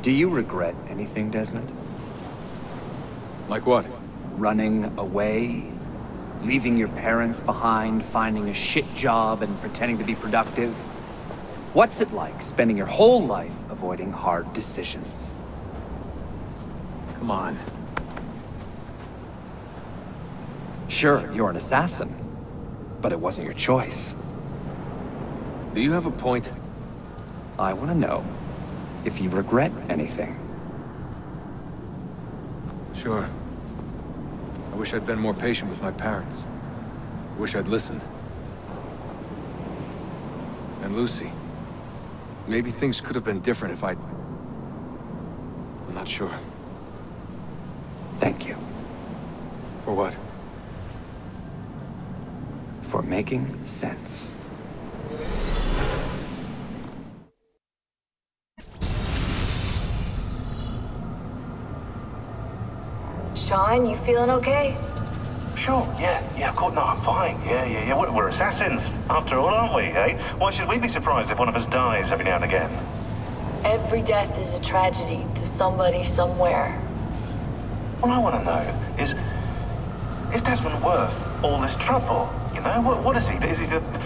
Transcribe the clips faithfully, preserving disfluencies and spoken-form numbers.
Do you regret anything, Desmond? Like what? Running away? Leaving your parents behind, finding a shit job and pretending to be productive? What's it like spending your whole life avoiding hard decisions? Come on. Sure, you're an assassin, but it wasn't your choice. Do you have a point? I want to know if you regret anything. Sure. I wish I'd been more patient with my parents. I wish I'd listened. And Lucy. Maybe things could have been different if I'd... I'm not sure. Thank you. For what? For making sense. Sean, you feeling okay? Sure, yeah, yeah, of course, no, I'm fine. Yeah, yeah, yeah, we're, we're assassins, after all, aren't we, eh? Why should we be surprised if one of us dies every now and again? Every death is a tragedy to somebody somewhere. What I want to know is, is Desmond worth all this trouble? You know, what, what is he? Is he the... the...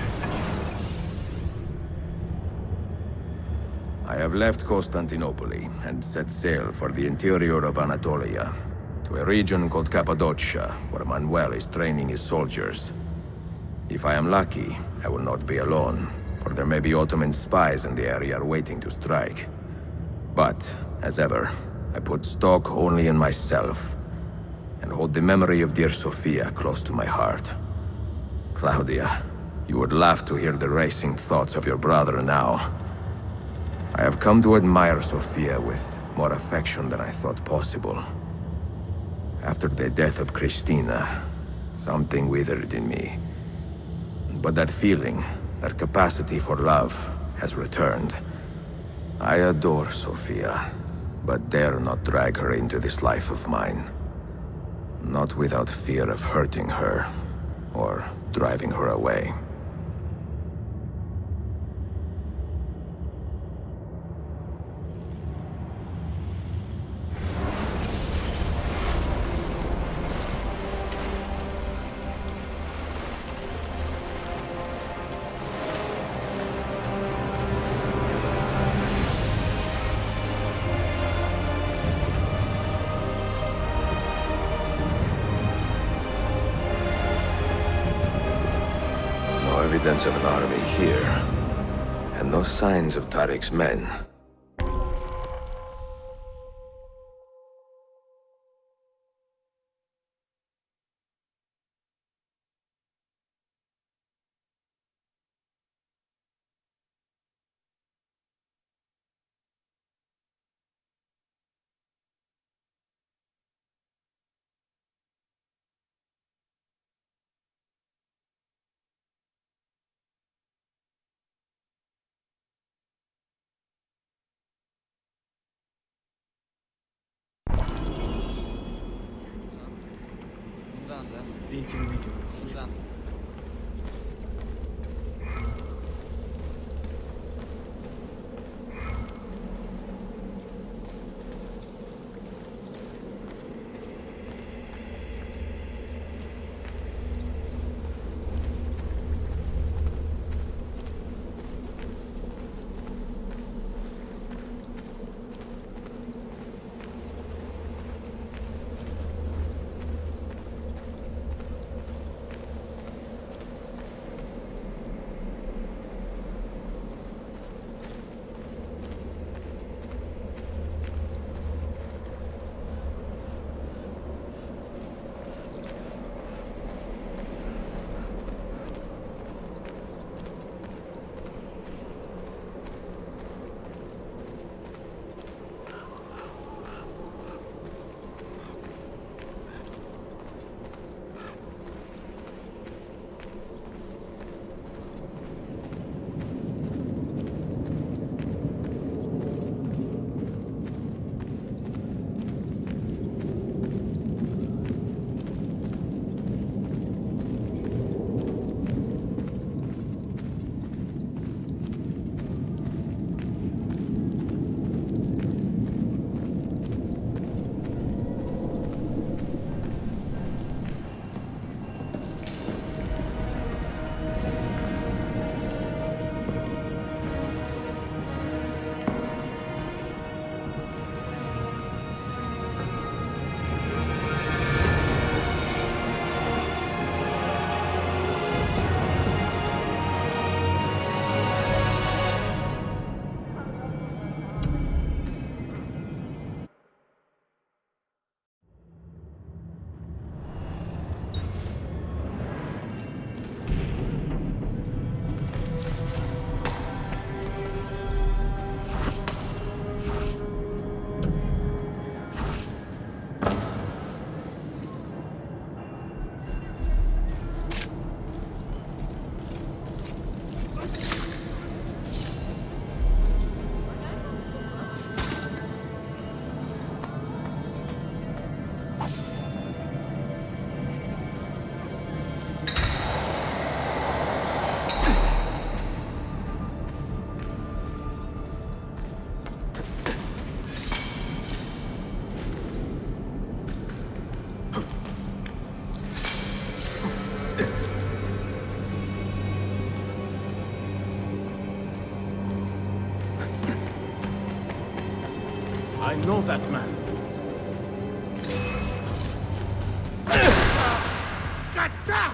I have left Constantinople and set sail for the interior of Anatolia, to a region called Cappadocia, where Manuel is training his soldiers. If I am lucky, I will not be alone, for there may be Ottoman spies in the area waiting to strike. But, as ever, I put stock only in myself, and hold the memory of dear Sophia close to my heart. Claudia, you would laugh to hear the racing thoughts of your brother now. I have come to admire Sophia with more affection than I thought possible. After the death of Christina, something withered in me. But that feeling, that capacity for love, has returned. I adore Sophia, but dare not drag her into this life of mine. Not without fear of hurting her, or driving her away. Evidence of an army here, and no signs of Tarik's men. I know that man. Scatter!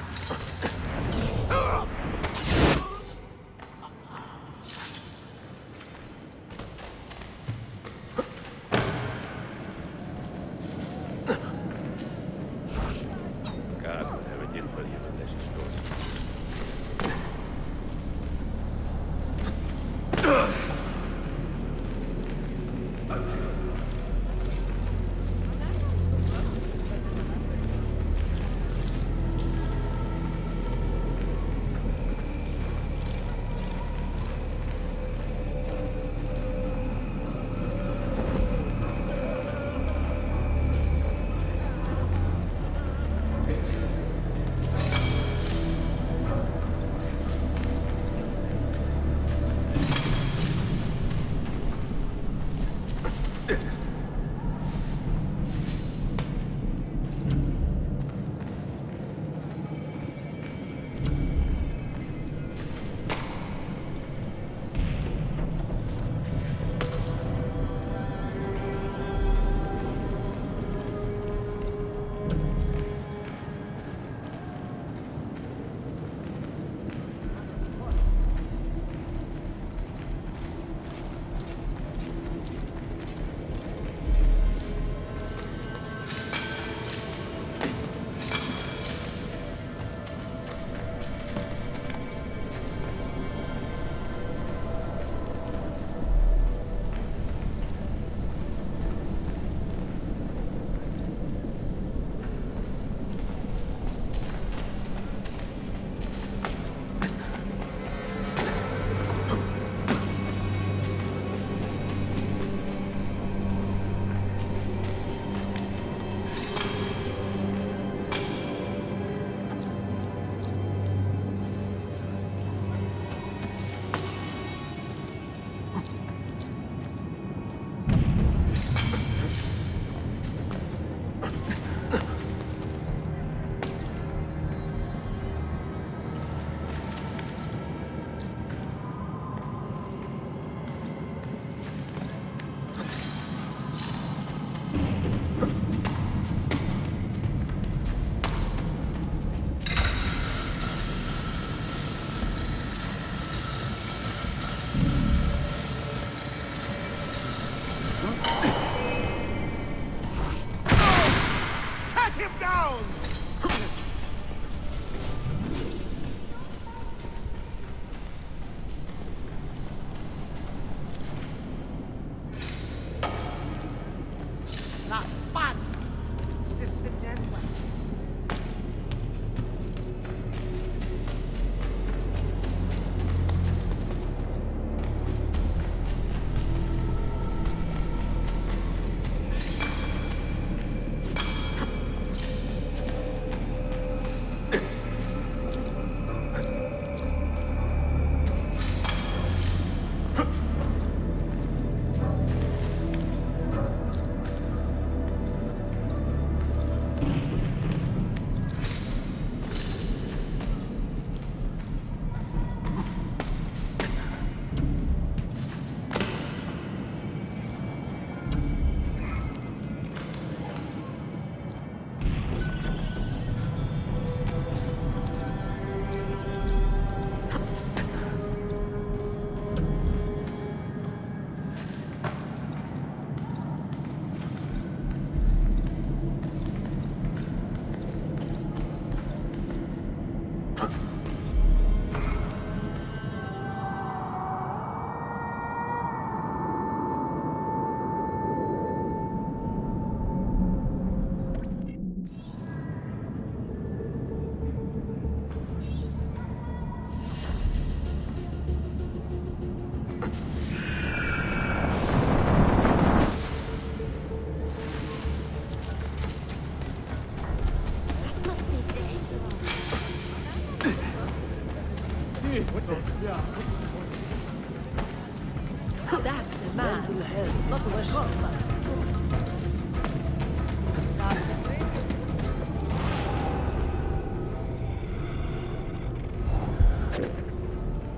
That's a man. Mental health. Not a cost.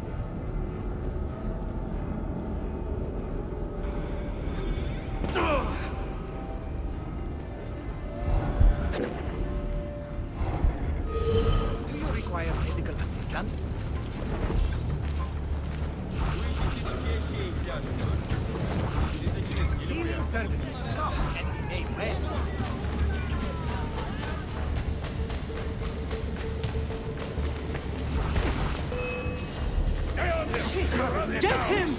Ugh! Healing services. Come and be made well. Get him!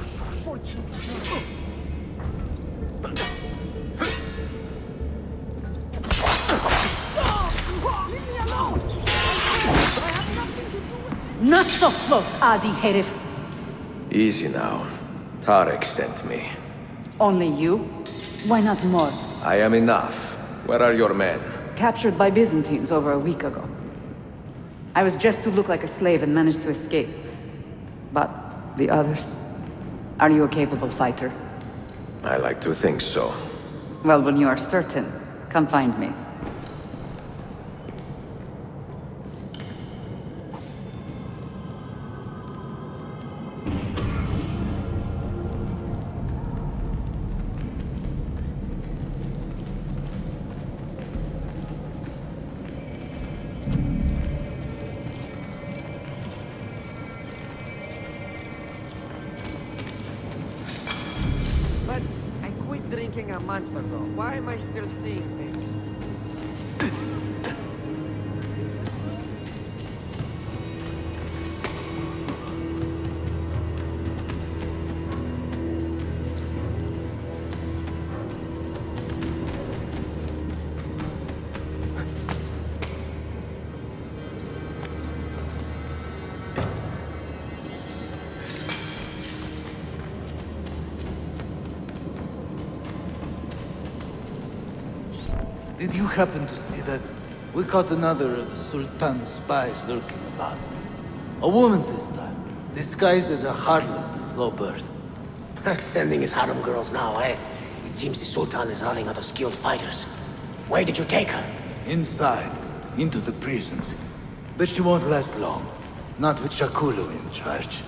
Not so close, Adi Herif. Easy now. Tarik sent me. Only you? Why not more? I am enough. Where are your men? Captured by Byzantines over a week ago. I was just to look like a slave and managed to escape. But the others? Are you a capable fighter? I like to think so. Well, when you are certain, come find me. But I quit drinking a month ago. Why am I still seeing things? Did you happen to see that? We caught another of the Sultan's spies lurking about. A woman this time, disguised as a harlot of low birth. Sending his harem girls now, eh? It seems the Sultan is running out of skilled fighters. Where did you take her? Inside, into the prisons. But she won't last long. Not with Shakulu in charge.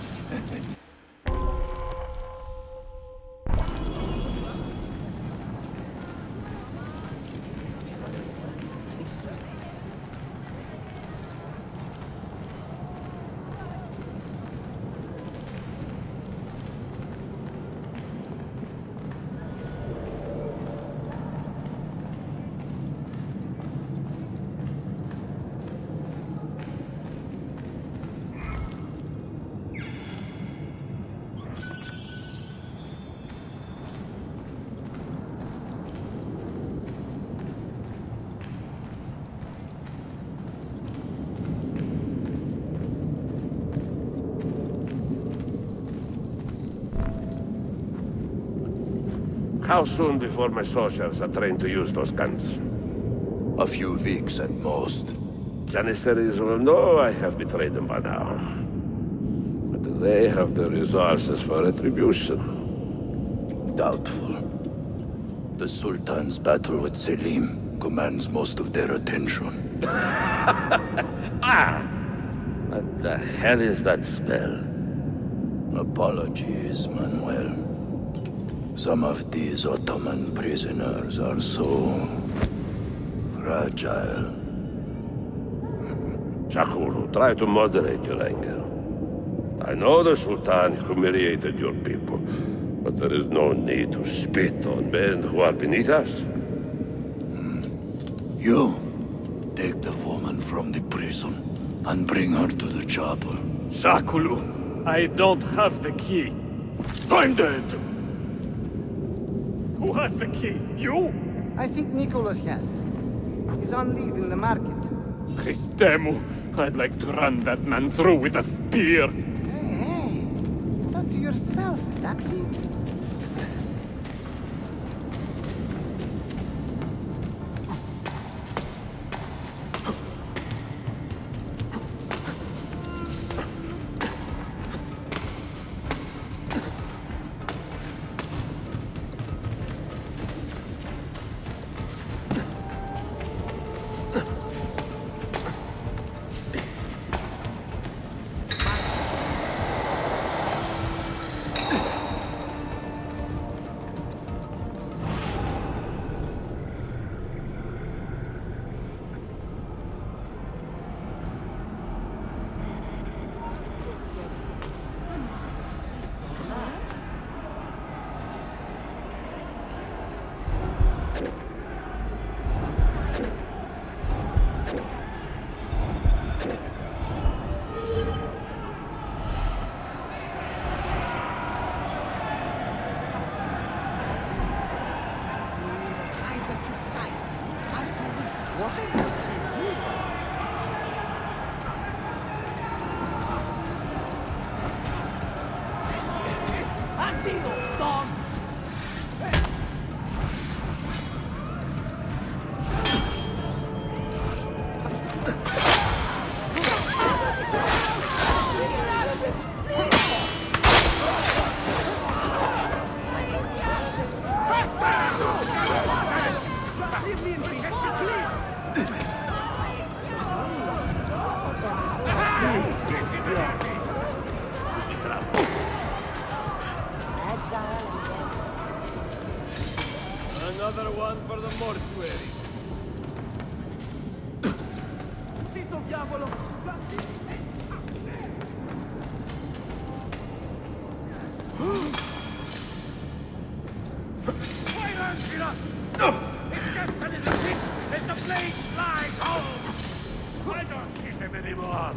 How soon before my soldiers are trained to use those guns? A few weeks at most. Janissaries will know I have betrayed them by now. But do they have the resources for retribution? Doubtful. The Sultan's battle with Selim commands most of their attention. Ah! What the hell is that spell? Apologies, Manuel. Some of these Ottoman prisoners are so... fragile. Shakulu, try to moderate your anger. I know the Sultan humiliated your people, but there is no need to spit on men who are beneath us. Hmm. You, take the woman from the prison and bring her to the chapel. Shakulu, I don't have the key. I'm dead! Who has the key? You? I think Nicholas has it. He's on leave in the market. Christemu, I'd like to run that man through with a spear. Hey, hey. Keep that to yourself, Taxi. one for the mortuary. Zitto, diavolo! Why Angela? His destiny is a pit as the blade flies home! I don't see him anymore!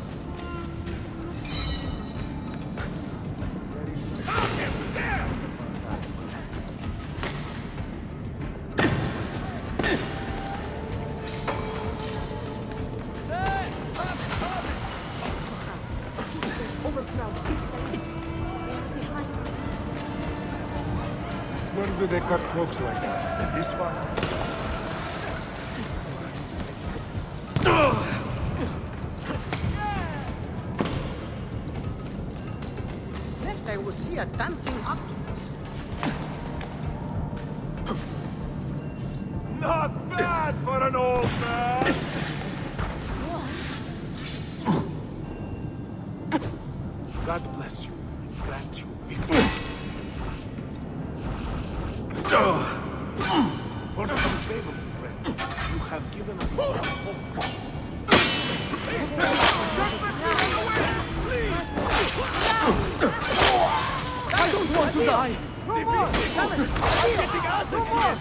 Found him! There! Where do they cut cloaks like that? In this one? Next I will see a dancing octopus. Not bad for an old man! God bless you and grant you victory. For the favor, friend, you have given us enough hope. I don't want to die! No more! I'm getting out of here!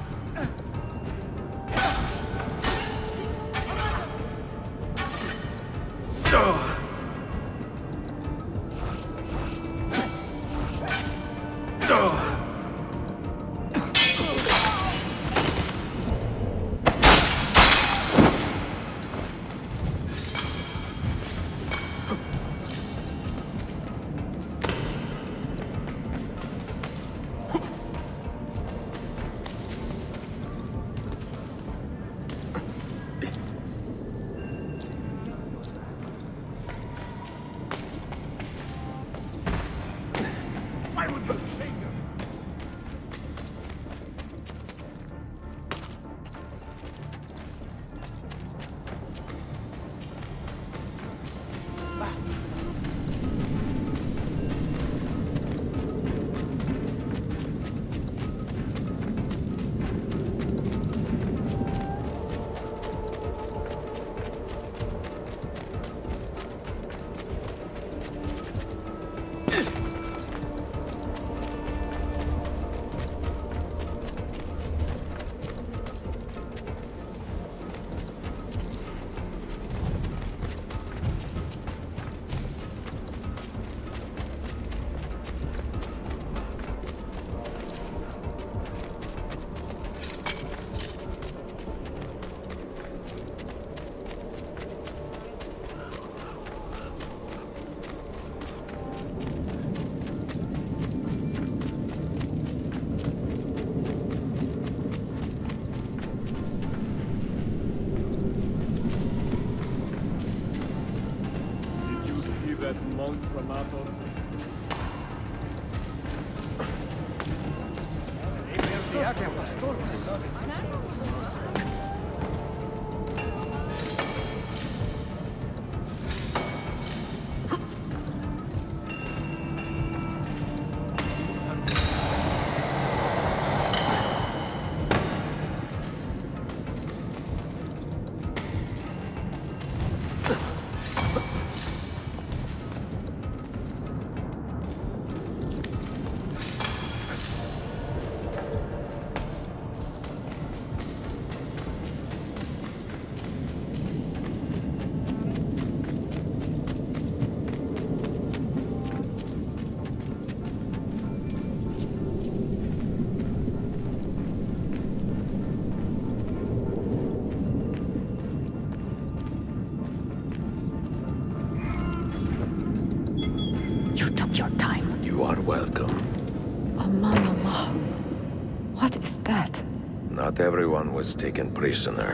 Not everyone was taken prisoner.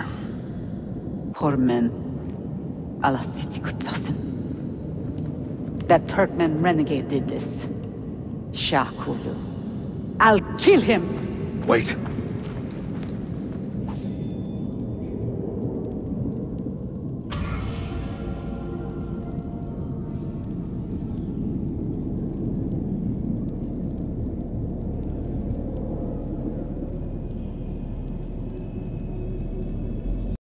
Poor men. That Turkmen renegade did this. Shakulu. I'll kill him! Wait.